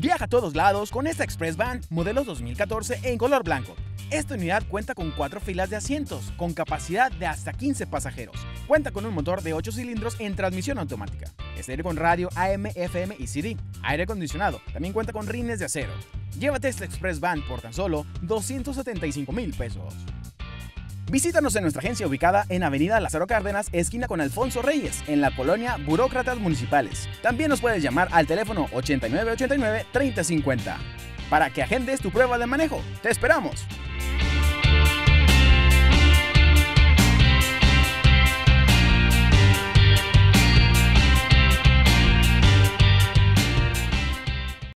Viaja a todos lados con esta Express Van modelo 2014 en color blanco. Esta unidad cuenta con 4 filas de asientos, con capacidad de hasta 15 pasajeros. Cuenta con un motor de 8 cilindros en transmisión automática. Estéreo con radio AM, FM y CD. Aire acondicionado. También cuenta con rines de acero. Llévate esta Express Van por tan solo 275,000 pesos. Visítanos en nuestra agencia ubicada en Avenida Lázaro Cárdenas, esquina con Alfonso Reyes, en la colonia Burócratas Municipales. También nos puedes llamar al teléfono 8989-3050 para que agendes tu prueba de manejo. ¡Te esperamos!